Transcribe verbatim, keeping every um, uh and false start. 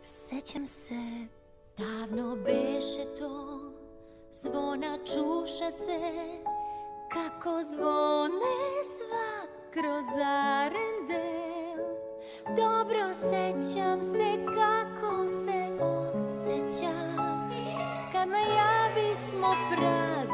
Sećam se, davno beše to, zvona čuša se, kako zvone sva kroz arendel. Dobro sećam se kako se osjeća kad najabismo praznik